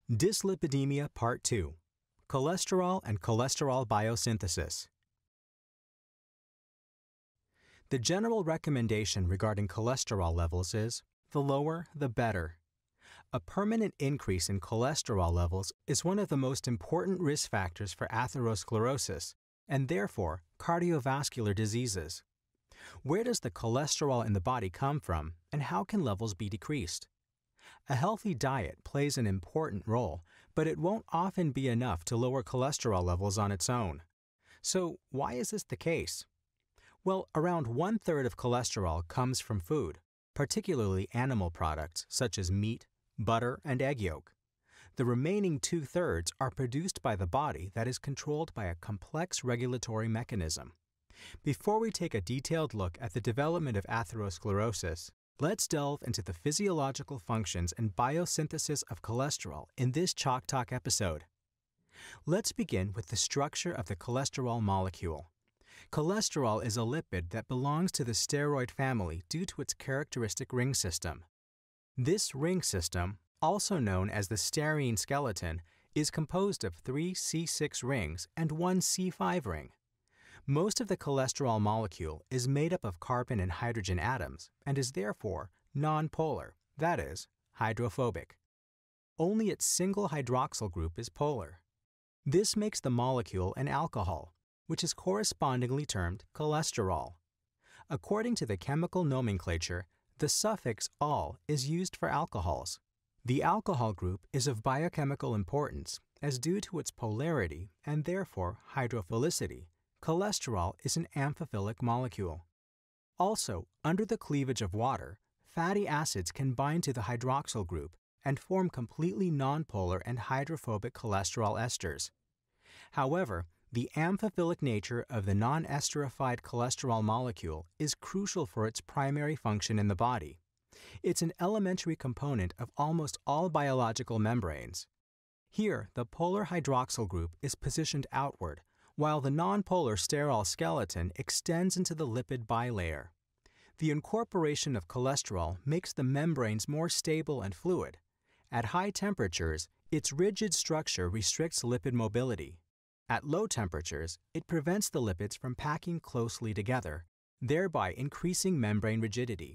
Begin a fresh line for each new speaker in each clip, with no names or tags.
Dyslipidemia Part 2 – Cholesterol and Cholesterol Biosynthesis. The general recommendation regarding cholesterol levels is, the lower, the better. A permanent increase in cholesterol levels is one of the most important risk factors for atherosclerosis and therefore cardiovascular diseases. Where does the cholesterol in the body come from, and how can levels be decreased? A healthy diet plays an important role, but it won't often be enough to lower cholesterol levels on its own. So why is this the case? Well, around 1/3 of cholesterol comes from food, particularly animal products such as meat, butter, and egg yolk. The remaining 2/3 are produced by the body that is controlled by a complex regulatory mechanism. Before we take a detailed look at the development of atherosclerosis, let's delve into the physiological functions and biosynthesis of cholesterol in this Chalk Talk episode. Let's begin with the structure of the cholesterol molecule. Cholesterol is a lipid that belongs to the steroid family due to its characteristic ring system. This ring system, also known as the styrene skeleton, is composed of 3 C6 rings and 1 C5 ring. Most of the cholesterol molecule is made up of carbon and hydrogen atoms and is therefore nonpolar, that is, hydrophobic. Only its single hydroxyl group is polar. This makes the molecule an alcohol, which is correspondingly termed cholesterol. According to the chemical nomenclature, the suffix -ol is used for alcohols. The alcohol group is of biochemical importance as due to its polarity and therefore hydrophilicity, cholesterol is an amphiphilic molecule. Also, under the cleavage of water, fatty acids can bind to the hydroxyl group and form completely nonpolar and hydrophobic cholesterol esters. However, the amphiphilic nature of the non-esterified cholesterol molecule is crucial for its primary function in the body. It's an elementary component of almost all biological membranes. Here, the polar hydroxyl group is positioned outward, while the nonpolar sterol skeleton extends into the lipid bilayer. The incorporation of cholesterol makes the membranes more stable and fluid. At high temperatures, its rigid structure restricts lipid mobility. At low temperatures, it prevents the lipids from packing closely together, thereby increasing membrane rigidity.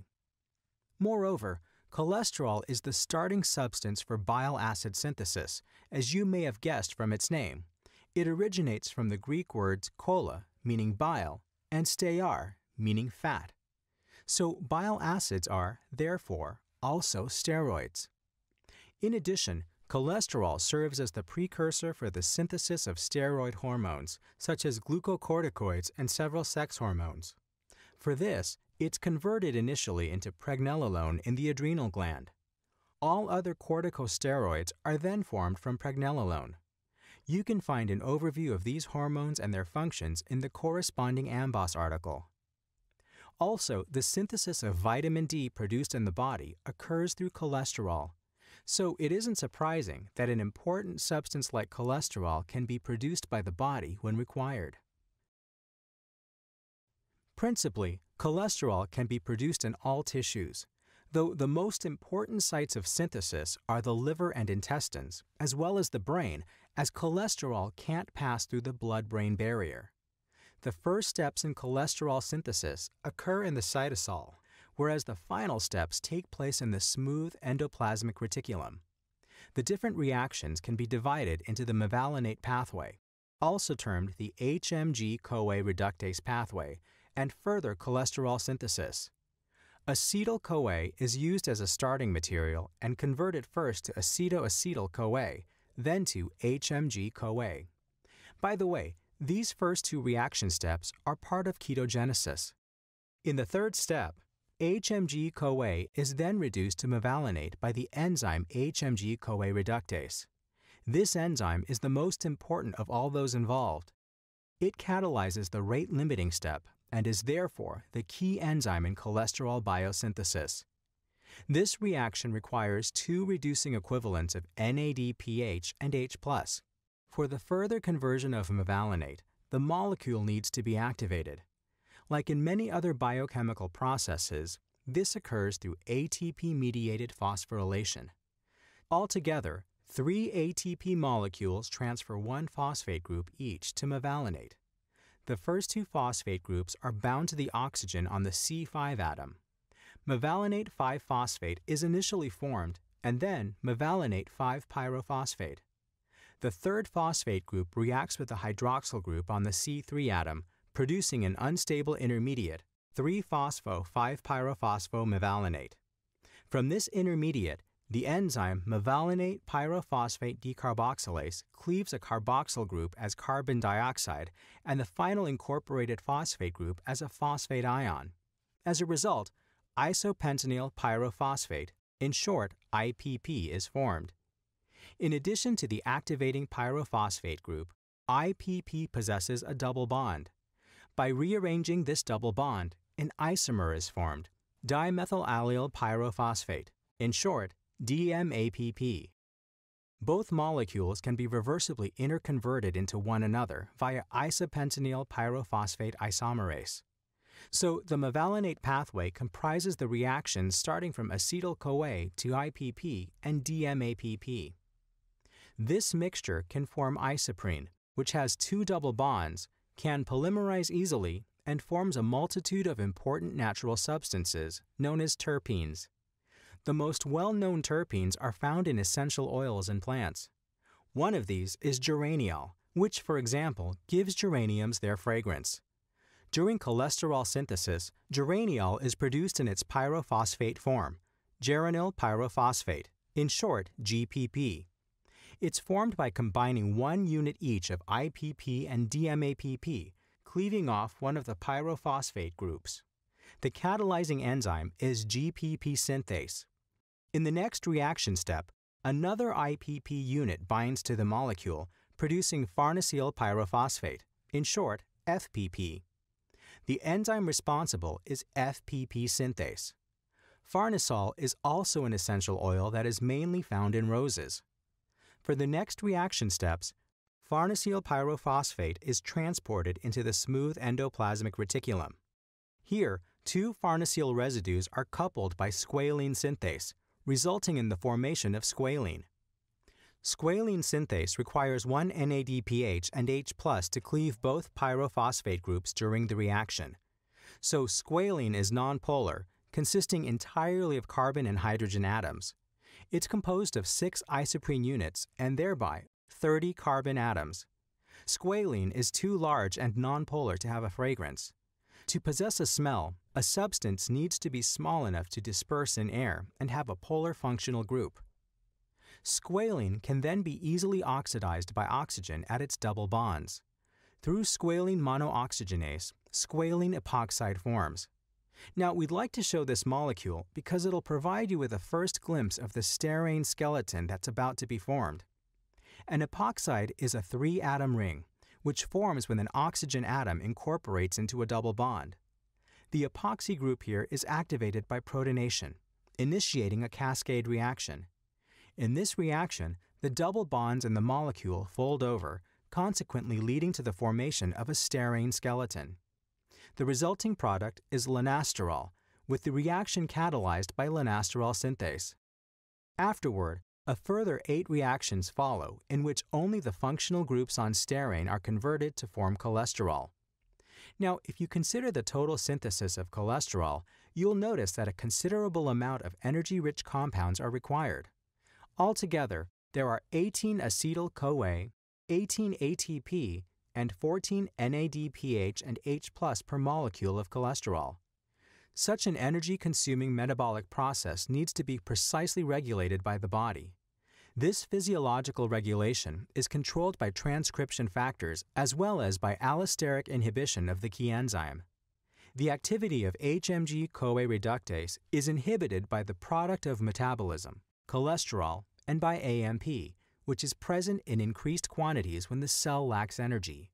Moreover, cholesterol is the starting substance for bile acid synthesis, as you may have guessed from its name. It originates from the Greek words chola, meaning bile, and steiar, meaning fat. So bile acids are, therefore, also steroids. In addition, cholesterol serves as the precursor for the synthesis of steroid hormones, such as glucocorticoids and several sex hormones. For this, it's converted initially into pregnenolone in the adrenal gland. All other corticosteroids are then formed from pregnenolone. You can find an overview of these hormones and their functions in the corresponding AMBOSS article. Also, the synthesis of vitamin D produced in the body occurs through cholesterol. So it isn't surprising that an important substance like cholesterol can be produced by the body when required. Principally, cholesterol can be produced in all tissues, though the most important sites of synthesis are the liver and intestines, as well as the brain, as cholesterol can't pass through the blood-brain barrier. The first steps in cholesterol synthesis occur in the cytosol, whereas the final steps take place in the smooth endoplasmic reticulum. The different reactions can be divided into the mevalonate pathway, also termed the HMG-CoA reductase pathway, and further cholesterol synthesis. Acetyl-CoA is used as a starting material and converted first to acetoacetyl-CoA, then to HMG-CoA. By the way, these first two reaction steps are part of ketogenesis. In the third step, HMG-CoA is then reduced to mevalonate by the enzyme HMG-CoA reductase. This enzyme is the most important of all those involved. It catalyzes the rate-limiting step and is therefore the key enzyme in cholesterol biosynthesis. This reaction requires two reducing equivalents of NADPH and H+. For the further conversion of mevalonate, the molecule needs to be activated. Like in many other biochemical processes, this occurs through ATP-mediated phosphorylation. Altogether, 3 ATP molecules transfer one phosphate group each to mevalonate. The first two phosphate groups are bound to the oxygen on the C5 atom. Mevalonate 5-phosphate is initially formed, and then mevalonate 5-pyrophosphate. The third phosphate group reacts with the hydroxyl group on the C3 atom, producing an unstable intermediate, 3-phospho-5-pyrophosphomevalonate. From this intermediate, the enzyme mevalonate pyrophosphate decarboxylase cleaves a carboxyl group as carbon dioxide and the final incorporated phosphate group as a phosphate ion. As a result, isopentenyl pyrophosphate, in short IPP, is formed. In addition to the activating pyrophosphate group, IPP possesses a double bond. By rearranging this double bond, an isomer is formed, dimethylallyl pyrophosphate, in short DMAPP. Both molecules can be reversibly interconverted into one another via isopentenyl pyrophosphate isomerase. So the mevalonate pathway comprises the reactions starting from Acetyl-CoA to IPP and DMAPP. This mixture can form isoprene, which has two double bonds, can polymerize easily, and forms a multitude of important natural substances known as terpenes. The most well-known terpenes are found in essential oils in plants. One of these is geraniol, which, for example, gives geraniums their fragrance. During cholesterol synthesis, geraniol is produced in its pyrophosphate form, geranyl pyrophosphate, in short GPP. It's formed by combining one unit each of IPP and DMAPP, cleaving off one of the pyrophosphate groups. The catalyzing enzyme is GPP synthase. In the next reaction step, another IPP unit binds to the molecule, producing farnesyl pyrophosphate, in short FPP. The enzyme responsible is FPP synthase. Farnesol is also an essential oil that is mainly found in roses. For the next reaction steps, farnesyl pyrophosphate is transported into the smooth endoplasmic reticulum. Here, two farnesyl residues are coupled by squalene synthase, resulting in the formation of squalene. Squalene synthase requires one NADPH and H+ to cleave both pyrophosphate groups during the reaction. So squalene is nonpolar, consisting entirely of carbon and hydrogen atoms. It's composed of 6 isoprene units and thereby 30 carbon atoms. Squalene is too large and nonpolar to have a fragrance. To possess a smell, a substance needs to be small enough to disperse in air and have a polar functional group. Squalene can then be easily oxidized by oxygen at its double bonds. Through squalene monooxygenase, squalene epoxide forms. Now, we'd like to show this molecule because it'll provide you with a first glimpse of the styrene skeleton that's about to be formed. An epoxide is a 3-atom ring, which forms when an oxygen atom incorporates into a double bond. The epoxy group here is activated by protonation, initiating a cascade reaction. In this reaction, the double bonds in the molecule fold over, consequently leading to the formation of a styrene skeleton. The resulting product is lanasterol, with the reaction catalyzed by lanasterol synthase. Afterward, a further 8 reactions follow in which only the functional groups on styrene are converted to form cholesterol. Now, if you consider the total synthesis of cholesterol, you'll notice that a considerable amount of energy-rich compounds are required. Altogether, there are 18 acetyl-CoA, 18 ATP, and 14 NADPH and H+ per molecule of cholesterol. Such an energy-consuming metabolic process needs to be precisely regulated by the body. This physiological regulation is controlled by transcription factors as well as by allosteric inhibition of the key enzyme. The activity of HMG-CoA reductase is inhibited by the product of metabolism, cholesterol, and by AMP, which is present in increased quantities when the cell lacks energy.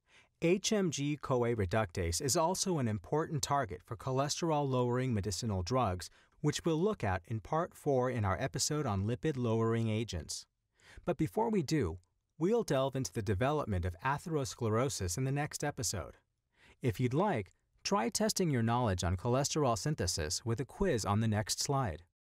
HMG-CoA reductase is also an important target for cholesterol-lowering medicinal drugs, which we'll look at in Part 4 in our episode on lipid-lowering agents. But before we do, we'll delve into the development of atherosclerosis in the next episode. If you'd like, try testing your knowledge on cholesterol synthesis with a quiz on the next slide.